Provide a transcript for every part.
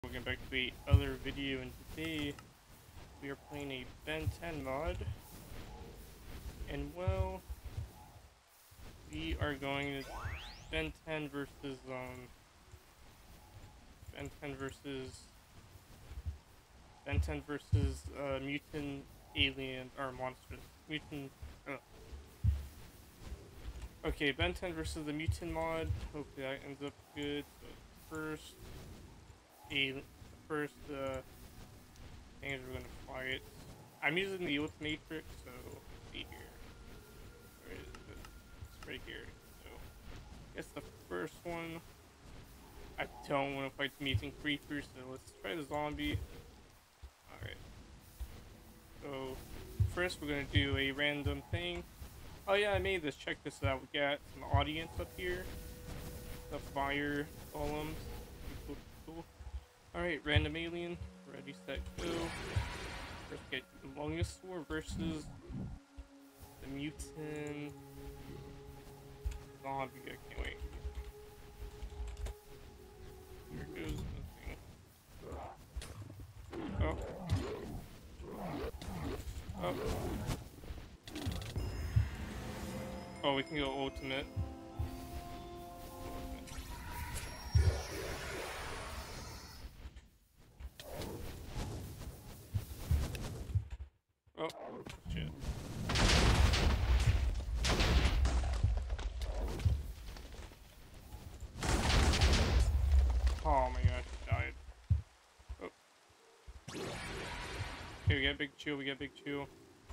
Welcome back to another video, and today we are playing a Ben 10 mod. And well, we are going to Ben 10 versus mutant alien or monsters. Okay, Ben 10 versus the mutant mod. Hopefully that ends up good. So first thing is we're gonna fly it. I'm using the youth matrix, so let's see here. Where is it? It's right here. So I guess the first one, I don't want to fight the mutant creatures, so let's try the zombie. Alright. So first we're gonna do a random thing. Oh yeah, I made this. Check this out. We got some audience up here. The fire golems. Cool. Alright, random alien. Ready, set, go. First get Longosaur versus the mutant zombie. I can't wait. Here goes the thing. Oh. Oh, we can go ultimate. Oh, shit. Oh my gosh, I died. Oh. Okay, we got big chew,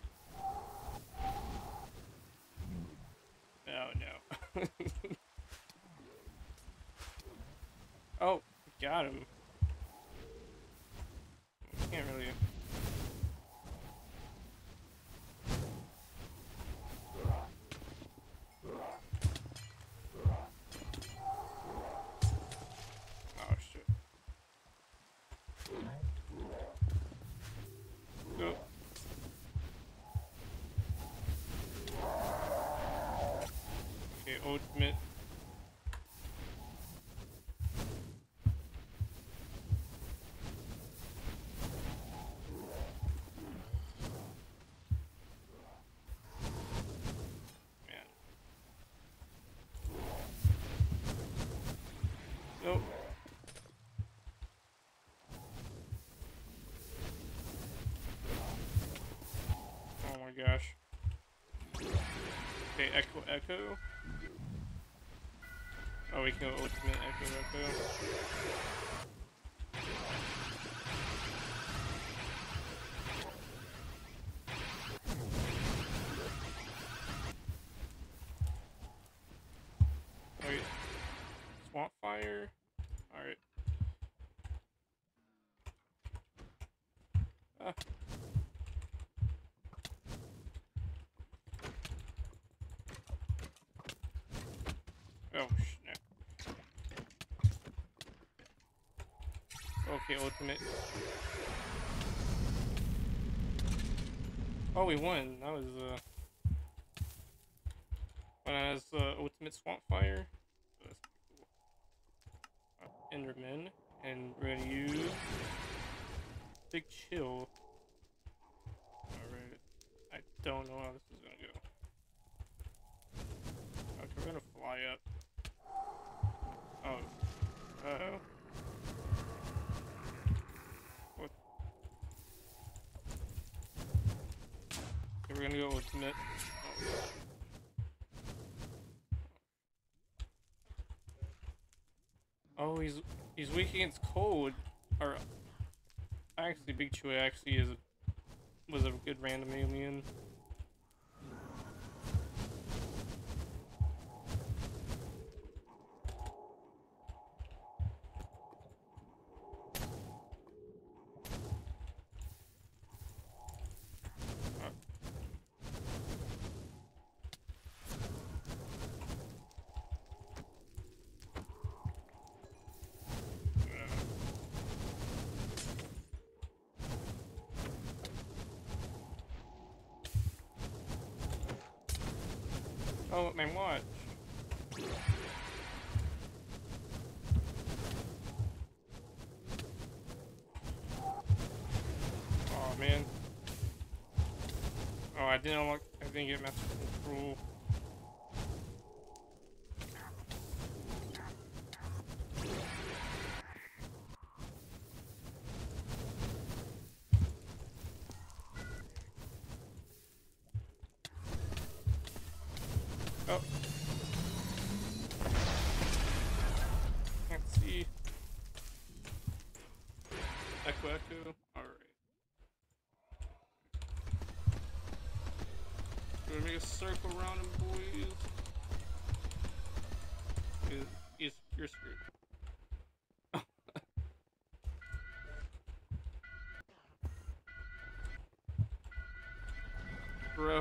Oh no. Oh, got him. Can't really. Oh shit. Go. Okay, ultimate. Man. Nope. Oh my gosh. Okay, Echo. Oh, we can go ultimate Echo. Wait. Swamp fire? Alright. Ah. Oh, snap. Okay, ultimate. Oh, we won. That was, when I was, ultimate swamp fire. So that's pretty cool. Enderman. And we're gonna use Big Chill. Alright. I don't know how this is gonna go. Okay, we're gonna fly up. Oh. Uh-oh. What? Okay, we're gonna go ultimate. Oh, he's weak against cold. Or actually, Big Chewy actually was a good random alien. Oh, my watch. I didn't unlock. I didn't get master control. Oh. Can't see. Echo, echo. Alright. We're gonna make a circle around him, boys. You're screwed. Bro.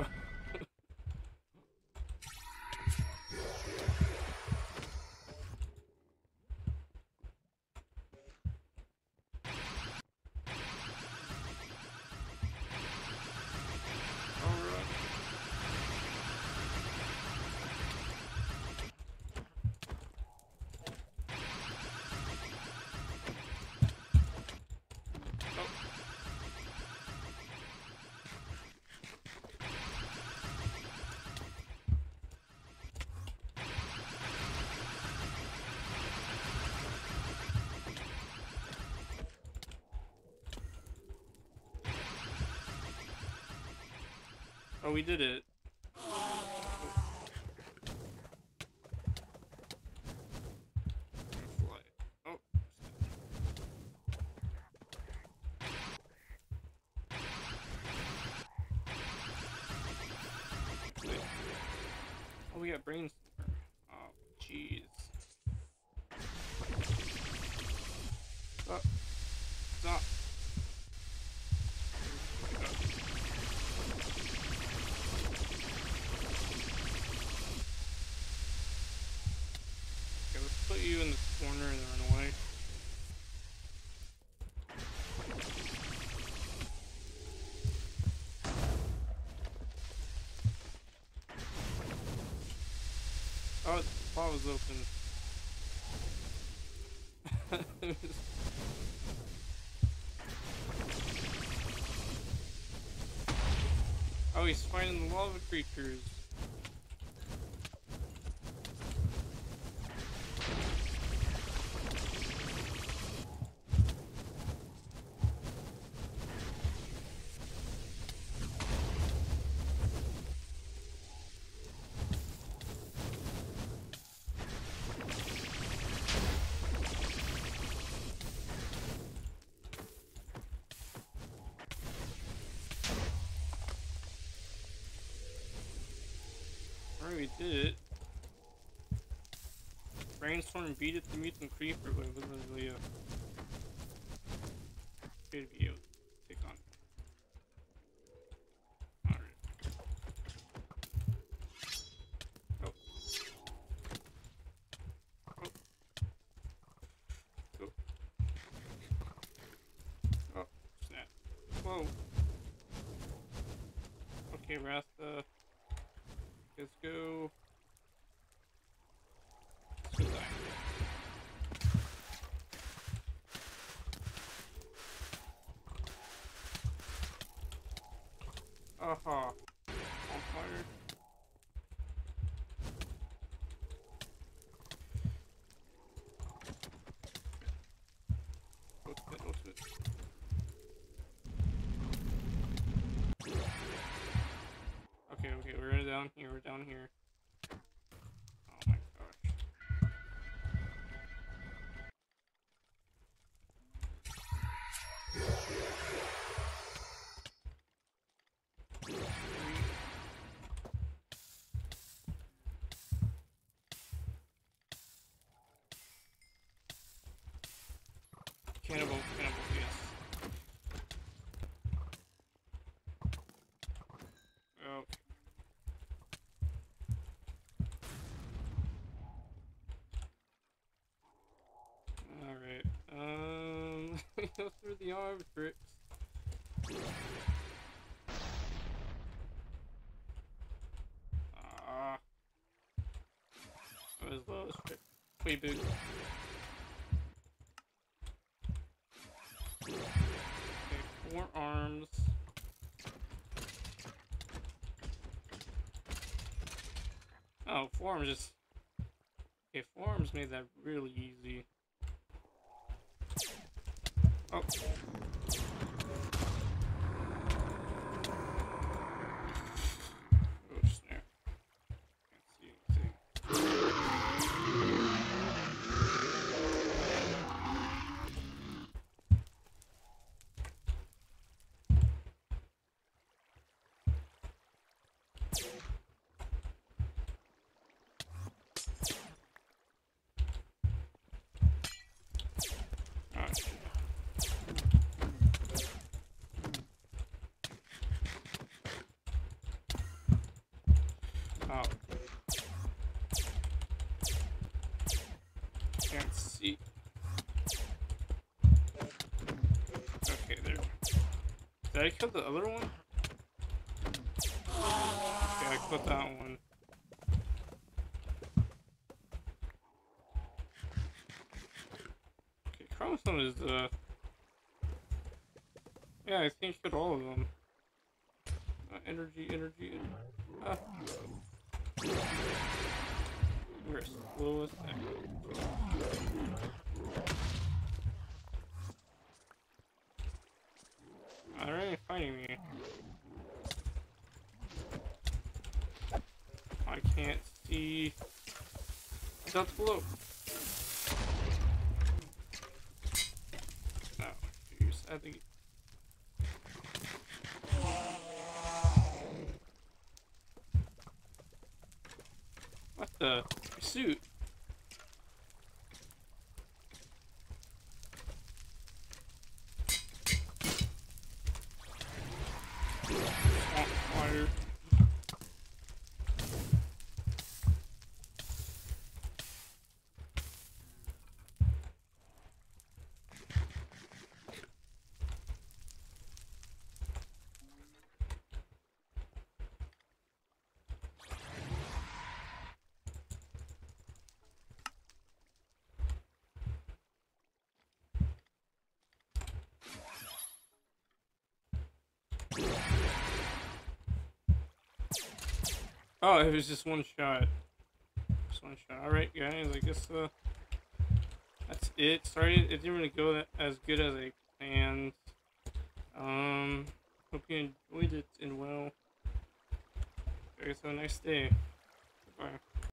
Oh, we did it. Oh. Oh, we got brainstorm. Oh, jeez. Oh. Stop. Okay, let's put you in the corner and run away. Oh, the wall was open. Oh, he's fighting the lava creatures. Alright, we did it. Brainstorm beat it to mutant creeper, but literally good video. Take on. Alright. Oh. Oh. Oh. Oh. Snap. Whoa. Okay, Rasta. Let's go. Let's go die. Aha. On fire. What's it? What's it? Okay, okay, we're down here, we're down here. Oh my gosh. Cannibal, yes. Okay. Alright, go through the arm tricks. That was low trick. Wait, boo. Okay, 4 arms. Oh, forms just... Okay, forms made that really easy. Oh. Oh, snap. Can't see anything. Alright. Oh. Can't see. Okay, there. Did I kill the other one? Okay, I killed that one. Okay, chromosome is yeah, I think I killed all of them. Energy, energy, energy. Ah. We're slowest echo. Alright, fighting me. I can't see. That's below. No, jeez, I think. What the? My suit. Swamp fire. Oh, it was just one shot. Just one shot. Alright, guys, I guess that's it. Sorry, it didn't really go as good as I planned. Hope you enjoyed it and well. I guess have a nice day. Bye.